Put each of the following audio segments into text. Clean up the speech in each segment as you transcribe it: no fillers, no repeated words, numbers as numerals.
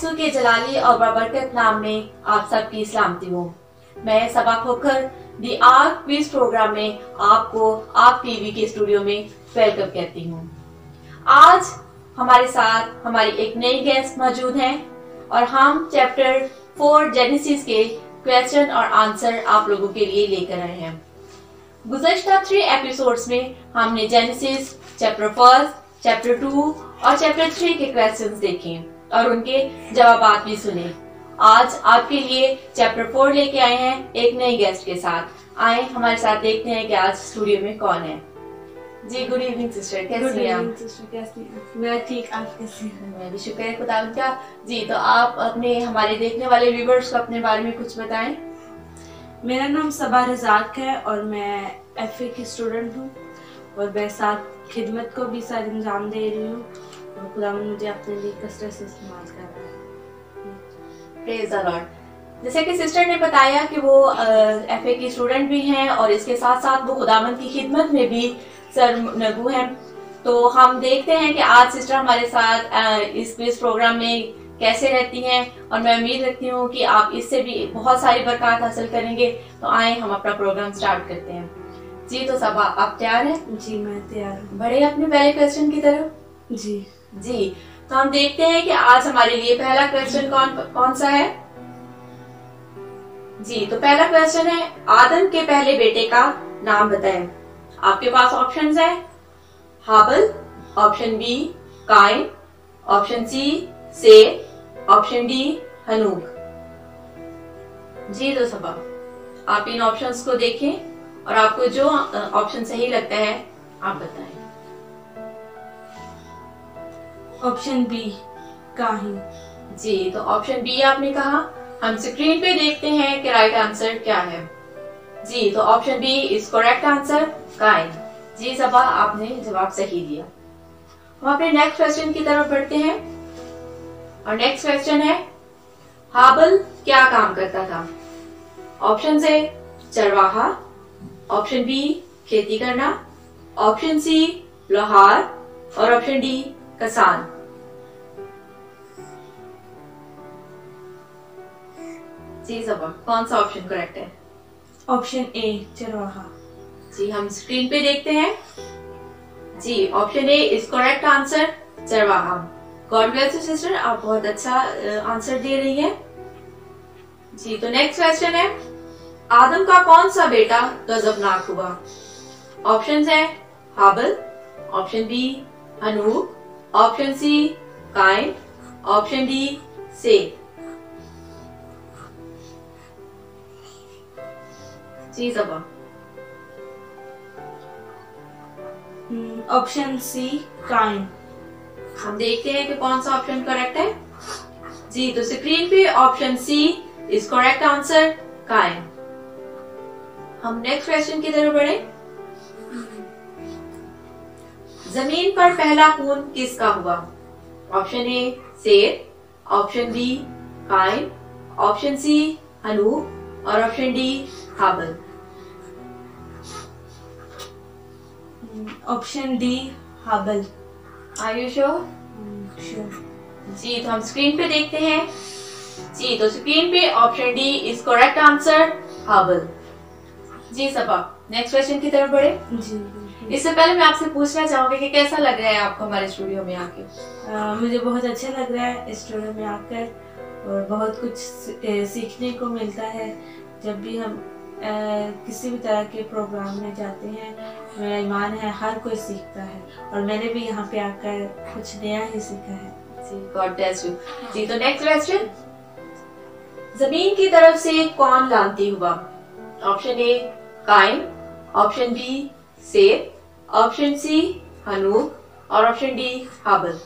यसु के जलाली और बरकत नाम में आप सबकी सलामती हो। मैं Saba Khokhar the ark quiz program में आपको आप टीवी के स्टूडियो में वेलकम कहती हूँ। आज हमारे साथ हमारी एक नई गेस्ट मौजूद हैं और हम चैप्टर 4 जेनेसिस के क्वेश्चन और आंसर आप लोगों के लिए लेकर आए हैं। गुज़श्ता 3 एपिसोड्स में हमने जेनेसिस चैप्टर 1, चैप्टर 2 और चैप्टर 3 के क्वेश्चंस देखे और उनके जवाब भी सुने। आज आपके लिए चैप्टर 4 लेके आए हैं एक नई गेस्ट के साथ। आए हमारे साथ देखते हैं कि आज स्टूडियो में कौन है। जी गुड इवनिंग सिस्टर, कैसी हैं आप? कैसी हैं? मैं ठीक, आप कैसी हैं? मैं भी शुक्र है खुदावंद का। जी तो आप अपने हमारे देखने वाले व्यूअर्स को अपने बारे में कुछ बताएं। मेरा नाम सबा रज़ाक है और मैं एफए की स्टूडेंट हूँ और मैं साथ खिदमत को भी साथ अंजाम दे रही हूँ और खुदावंद मुझे अपने लिए कसरत से इस्तेमाल कर रहा है। Praise the lord. जैसे कि सिस्टर ने बताया कि वो एफए की स्टूडेंट भी हैं और इसके साथ साथ वो खुदावंद की खिदमत में भी सरनगू हैं। तो हम देखते हैं कि आज सिस्टर हमारे साथ इस क्विज प्रोग्राम में कैसे रहती हैं और मैं उम्मीद रखती हूँ कि आप इससे भी बहुत सारी बरकत हासिल करेंगे। तो आए हम अपना प्रोग्राम स्टार्ट करते हैं। जी तो सबा आप तैयार हैं? जी मैं तैयार हूँ। बढ़े अपने पहले क्वेश्चन की तरफ। जी जी तो हम देखते हैं कि आज हमारे लिए पहला क्वेश्चन कौन सा है। जी तो पहला क्वेश्चन है, आदम के पहले बेटे का नाम बताएं। आपके पास ऑप्शंस है हाबल, ऑप्शन बी काइन, ऑप्शन सी सेत, ऑप्शन डी हनूक। जी तो सबा आप इन ऑप्शंस को देखें और आपको जो ऑप्शन सही लगता है आप बताएं। Option B काहिन। जी तो ऑप्शन बी आपने कहा। हम स्क्रीन पे देखते हैं कि राइट आंसर क्या है। जी तो option B is correct answer काइन। जी सबा आपने जवाब सही दिया। हम अपने नेक्स्ट क्वेश्चन की तरफ बढ़ते हैं और नेक्स्ट क्वेश्चन है, हाबल क्या काम करता था? ऑप्शन ए चरवाहा, ऑप्शन बी खेती करना, ऑप्शन सी लोहार और ऑप्शन डी किसान। जी सबा कौन सा ऑप्शन करेक्ट है? ऑप्शन ए चरवाहा। जी हम स्क्रीन पे देखते हैं। जी option A is correct answer चरवाहा। गॉड ब्लेस यू सिस्टर, आप बहुत अच्छा आंसर दे रही हैं। जी तो नेक्स्ट क्वेश्चन है, आदम का कौन सा बेटा गजबनाक हुआ? ऑप्शंस है हाबल, ऑप्शन बी हनूक, ऑप्शन सी काइन, ऑप्शन डी सेत। जी सबा ऑप्शन सी काइन। हम देखते हैं कि कौन सा ऑप्शन करेक्ट है। जी तो स्क्रीन पे option C is correct answer काइन। हम नेक्स्ट क्वेश्चन की तरफ बढ़े। जमीन पर पहला खून किसका हुआ? ऑप्शन ए सेत, ऑप्शन बी काइन, ऑप्शन सी हनूक और ऑप्शन डी हाबल। ऑप्शन डी हाबल। Are you sure? श्योर। जी तो हम स्क्रीन पे देखते हैं। जी तो स्क्रीन पे option D is correct answer हाबल। जी सबा नेक्स्ट क्वेश्चन की तरफ बढ़े। जी इससे पहले मैं आपसे पूछना चाहूंगी कि कैसा लग रहा है आपको हमारे स्टूडियो में आके? मुझे बहुत अच्छा लग रहा है स्टूडियो में आकर और बहुत कुछ सीखने को मिलता है। जब भी हम किसी भी तरह के प्रोग्राम में जाते हैं, मेरा ईमान है हर कोई सीखता है और मैंने भी यहाँ पे आकर कुछ नया ही सीखा है। जी गॉड ब्लेस यू। जी तो नेक्स्ट क्वेश्चन, जमीन की तरफ से कौन लानती हुआ? ऑप्शन ए काइन, ऑप्शन बी सेत, ऑप्शन सी हनूक और ऑप्शन डी हाबल।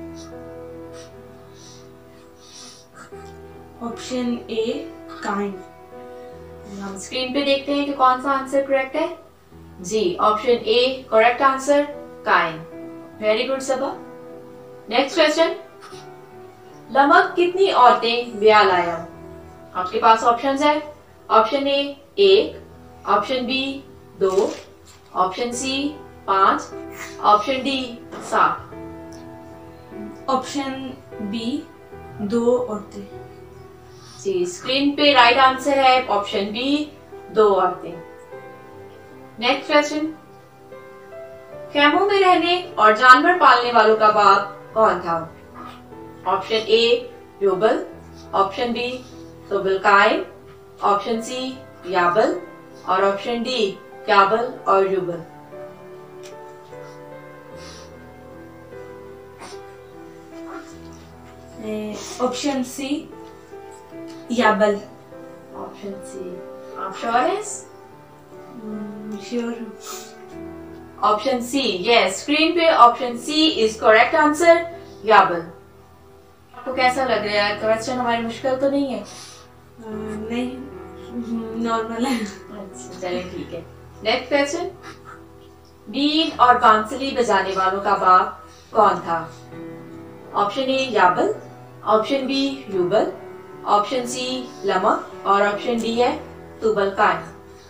ऑप्शन ए काइन। हम स्क्रीन पे देखते हैं कि कौन सा आंसर करेक्ट है। जी ऑप्शन ए करेक्ट आंसर काइन। Very good Saba. Next question, लमक कितनी औरतें ब्याह लाया? आपके पास ऑप्शंस है। Option A 1, option B 2, option C 5, option D 7। Option B 2 औरतें। जी, स्क्रीन पे राइट आंसर है ऑप्शन बी, 2 औरतें। नेक्स्ट क्वेश्चन, खेमों में रहने और जानवर पालने वालों का बाप कौन था? ऑप्शन ए यूबल, ऑप्शन बी तुबल-काइन, ऑप्शन सी याबल और ऑप्शन डी याबल और यूबल। Option C Jabal. ऑप्शन सी, आप श्योर हैं? Sure. Option C, yes, screen पे option C is correct answer, याबल। आपको कैसा लग रहा है? क्वेश्चन हमारी मुश्किल तो नहीं है? नहीं, नॉर्मल है। अच्छा, चलिए ठीक है। नेक्स्ट क्वेश्चन, बीन और बांसुरी बजाने वालों का बाप कौन था? ऑप्शन ए याबल, ऑप्शन बी यूबल, ऑप्शन सी लमक और ऑप्शन डी है तुबल-काइन।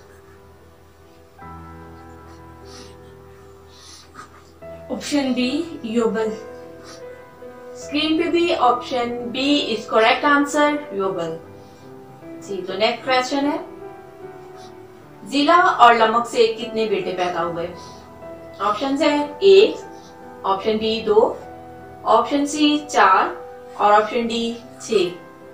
ऑप्शन बी यूबल। स्क्रीन पे भी option B is correct answer, यूबल। जी, तो नेक्स्ट क्वेश्चन है, जिला और लमक से कितने बेटे पैदा हुए? ऑप्शन है A, option B 2, option C 4 और ऑप्शन डी 6।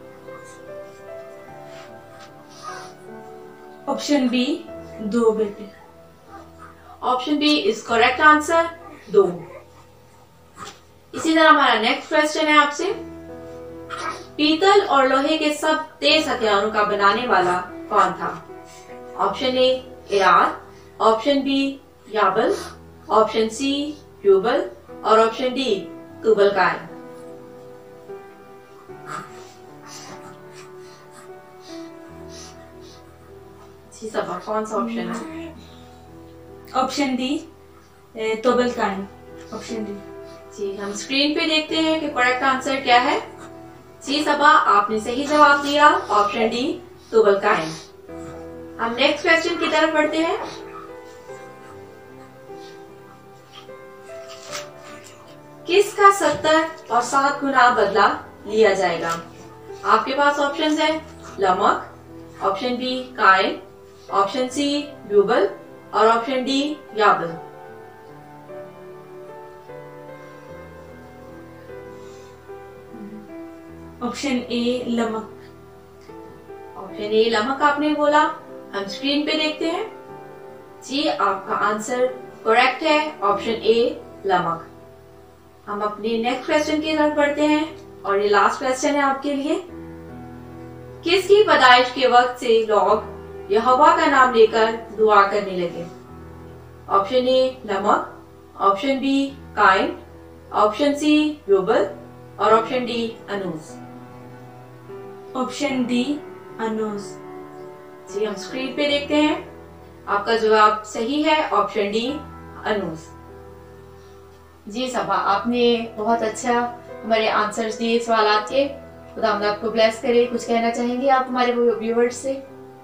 ऑप्शन बी 2 बेटे। Option B is correct answer, 2। इसी तरह हमारा नेक्स्ट क्वेश्चन है आपसे, पीतल और लोहे के सब तेज हथियारों का बनाने वाला कौन था? ऑप्शन ए इराद, ऑप्शन बी याबल, ऑप्शन सी यूबल और ऑप्शन डी तुबल-काइन। सब कौन सा ऑप्शन है? ऑप्शन डी तुबल-काइन। Option D. जी, हम स्क्रीन पे देखते हैं कि करेक्ट आंसर क्या है। जी सबा, आपने सही जवाब दिया, ऑप्शन डी तुबल-काइन। हम नेक्स्ट क्वेश्चन की तरफ बढ़ते हैं। किसका 70 और 7 गुना बदला लिया जाएगा? आपके पास ऑप्शंस है लमक, ऑप्शन बी काइन, ऑप्शन सी यूबल और ऑप्शन डी याबल। ऑप्शन ए लमक। ऑप्शन ए लमक आपने बोला, हम स्क्रीन पे देखते हैं। जी, आपका आंसर करेक्ट है, ऑप्शन ए लमक। हम अपने नेक्स्ट क्वेश्चन की तरफ बढ़ते हैं और ये लास्ट क्वेश्चन है आपके लिए। किसकी पैदाइश के वक्त से लोग यहोवा का नाम लेकर दुआ करने लगे? ऑप्शन ए नमक, ऑप्शन बी काइन, ऑप्शन सी यूबल और ऑप्शन डी अनूस। ऑप्शन डी अनूस। जी, हम स्क्रीन पे देखते हैं, आपका जवाब सही है, ऑप्शन डी अनूस। जी सबा, आपने बहुत अच्छा हमारे आंसर्स दिए सवालात के। खुदावंद आपको ब्लेस करे। कुछ कहना चाहेंगे आप हमारे व्यूअर्स से?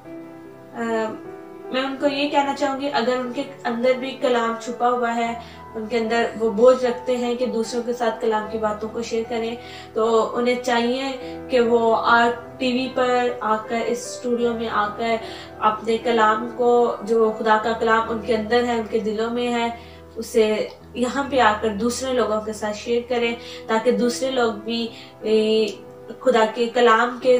मैं उनको ये कहना चाहूंगी, अगर उनके अंदर भी कलाम छुपा हुआ है, उनके अंदर वो बोझ रखते हैं कि दूसरों के साथ कलाम की बातों को शेयर करें, तो उन्हें चाहिए कि वो टीवी पर आकर, इस स्टूडियो में आकर अपने कलाम को, जो खुदा का कलाम उनके अंदर है, उनके दिलों में है, उसे यहाँ पे आकर दूसरे लोगों के साथ शेयर करें, ताकि दूसरे लोग भी खुदा के कलाम के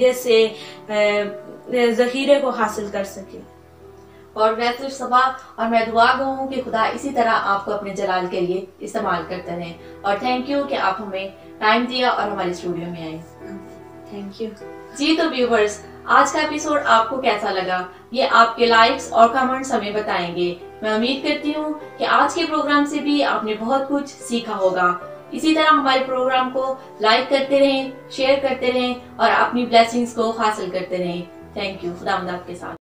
ज़ख़ीरे को हासिल कर सके। और वैसे सबा, और मैं दुआ कहूँ कि खुदा इसी तरह आपको अपने जलाल के लिए इस्तेमाल करते रहे। और थैंक यू कि आप हमें टाइम दिया और हमारे स्टूडियो में आए। Thank you. जी तो व्यूवर्स, आज का एपिसोड आपको कैसा लगा, ये आपके लाइक्स और कमेंट्स हमें बताएंगे। मैं उम्मीद करती हूँ कि आज के प्रोग्राम से भी आपने बहुत कुछ सीखा होगा। इसी तरह हमारे प्रोग्राम को लाइक करते रहें, शेयर करते रहें और अपनी ब्लेसिंग्स को हासिल करते रहें। Thank you. खुदावंद आपके साथ।